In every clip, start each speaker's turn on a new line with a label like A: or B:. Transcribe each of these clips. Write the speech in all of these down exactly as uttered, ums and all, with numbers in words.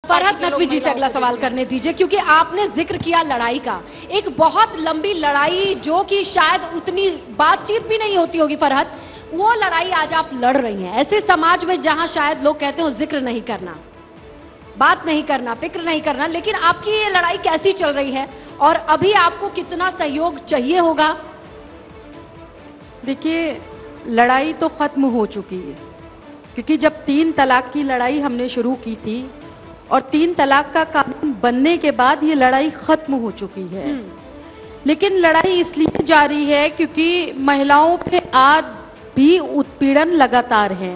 A: फरहत नकवी जी से अगला सवाल करने दीजिए, क्योंकि आपने जिक्र किया लड़ाई का, एक बहुत लंबी लड़ाई जो कि शायद उतनी बातचीत भी नहीं होती होगी फरहत, वो लड़ाई आज आप लड़ रही हैं ऐसे समाज में जहां शायद लोग कहते हो जिक्र नहीं करना, बात नहीं करना, फिक्र नहीं करना, लेकिन आपकी ये लड़ाई कैसी चल रही है और अभी आपको कितना सहयोग चाहिए होगा?
B: देखिए, लड़ाई तो खत्म हो चुकी है, क्योंकि जब तीन तलाक की लड़ाई हमने शुरू की थी और तीन तलाक का कानून बनने के बाद ये लड़ाई खत्म हो चुकी है। लेकिन लड़ाई इसलिए जारी है क्योंकि महिलाओं पे आज भी उत्पीड़न लगातार है,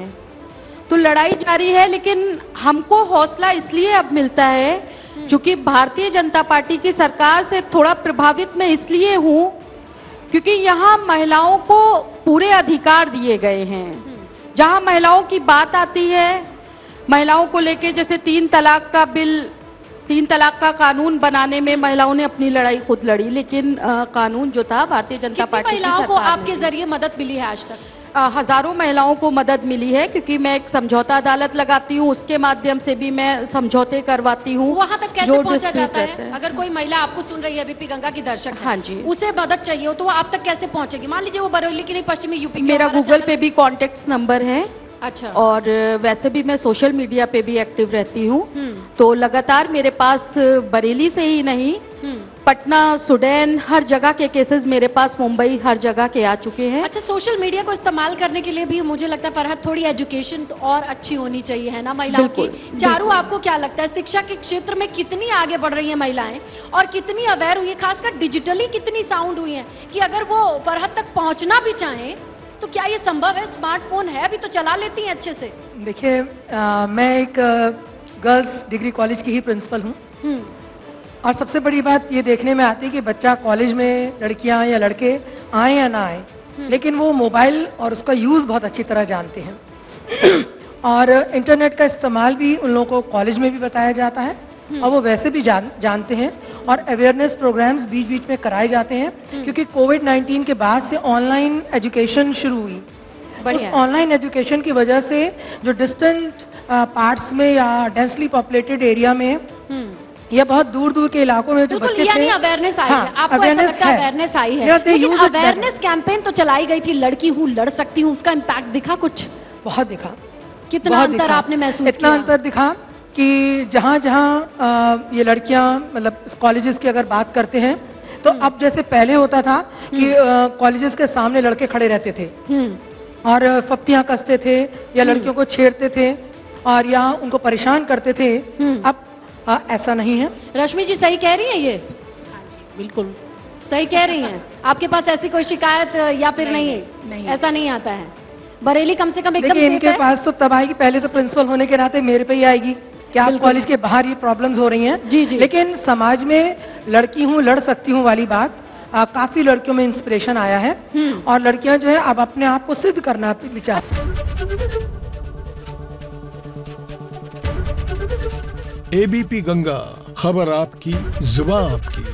B: तो लड़ाई जारी है। लेकिन हमको हौसला इसलिए अब मिलता है क्योंकि भारतीय जनता पार्टी की सरकार से थोड़ा प्रभावित मैं इसलिए हूं क्योंकि यहां महिलाओं को पूरे अधिकार दिए गए हैं। जहां महिलाओं की बात आती है, महिलाओं को लेके जैसे तीन तलाक का बिल, तीन तलाक का कानून बनाने में महिलाओं ने अपनी लड़ाई खुद लड़ी, लेकिन आ, कानून जो था भारतीय जनता पार्टी की
A: महिलाओं को आपके जरिए मदद मिली है आज तक?
B: आ, हजारों महिलाओं को मदद मिली है, क्योंकि मैं एक समझौता अदालत लगाती हूँ, उसके माध्यम से भी मैं समझौते करवाती हूँ।
A: वहां तक कैसे पहुंचा जाता है? अगर कोई महिला आपको सुन रही है, बीपी गंगा की दर्शक है,
B: हाँ जी,
A: उसे मदद चाहिए हो तो वो आप तक कैसे पहुंचेगी? मान लीजिए वो बरेली की नहीं, पश्चिमी यूपी की,
B: मेरा गूगल पे भी कॉन्टेक्ट नंबर है।
A: अच्छा।
B: और वैसे भी मैं सोशल मीडिया पे भी एक्टिव रहती हूँ, तो लगातार मेरे पास बरेली से ही नहीं, पटना, सुडैन, हर जगह के केसेस मेरे पास, मुंबई, हर जगह के आ चुके हैं।
A: अच्छा, सोशल मीडिया को इस्तेमाल करने के लिए भी मुझे लगता है फरहत थोड़ी एजुकेशन तो और अच्छी होनी चाहिए, है ना, महिलाओं की? चारू, आपको क्या लगता है शिक्षा के क्षेत्र में कितनी आगे बढ़ रही है महिलाएं और कितनी अवेयर हुई है, खासकर डिजिटली कितनी साउंड हुई है कि अगर वो फरहत तक पहुंचना भी चाहें तो क्या ये संभव है? स्मार्टफोन है, अभी तो चला लेती हैं अच्छे से।
C: देखिए, मैं एक गर्ल्स डिग्री कॉलेज की ही प्रिंसिपल हूँ और सबसे बड़ी बात ये देखने में आती है कि बच्चा कॉलेज में, लड़कियां या लड़के आए या ना आए, लेकिन वो मोबाइल और उसका यूज बहुत अच्छी तरह जानते हैं और इंटरनेट का इस्तेमाल भी उन लोगों को कॉलेज में भी बताया जाता है और वो वैसे भी जान, जानते हैं और अवेयरनेस प्रोग्राम्स बीच बीच में कराए जाते हैं, क्योंकि कोविड नाइन्टीन के बाद से ऑनलाइन एजुकेशन शुरू हुई। उस ऑनलाइन एजुकेशन की वजह से जो डिस्टेंट पार्ट्स में या डेंसली पॉपुलेटेड एरिया में या बहुत दूर दूर के इलाकों में जो बच्चे थे,
A: अवेयरनेस आई है। आपको ऐसा लगता है अवेयरनेस आई है? लेकिन अवेयरनेस कैंपेन तो चलाई गई थी, लड़की हूँ लड़ सकती हूँ, उसका इम्पैक्ट दिखा? कुछ
C: बहुत दिखा।
A: कितना अंतर आपने महसूस किया?
C: इतना अंतर दिखा कि जहां जहां ये लड़कियां, मतलब कॉलेजेस की अगर बात करते हैं तो अब जैसे पहले होता था कि कॉलेजेस के सामने लड़के खड़े रहते थे और फप्तियां कसते थे या लड़कियों को छेड़ते थे और या उनको परेशान करते थे। अब आ, ऐसा नहीं है।
A: रश्मि जी सही कह रही हैं? ये
D: हाँ जी, बिल्कुल
A: सही कह रही हैं। आपके पास ऐसी कोई शिकायत या फिर नहीं, नहीं, नहीं ऐसा नहीं आता है? बरेली कम से कम एकदम
C: देखिए, इनके पास तो तब आएगी, पहले तो प्रिंसिपल होने के नाते मेरे पे ही आएगी कि आप कॉलेज के बाहर ये प्रॉब्लम्स हो रही हैं।
A: जी जी।
C: लेकिन समाज में लड़की हूँ लड़ सकती हूँ वाली बात आ, काफी लड़कियों में इंस्पिरेशन आया है और लड़कियां जो है अब अपने आप को सिद्ध करना विचार।
E: एबीपी गंगा, खबर आपकी, जुबान आपकी।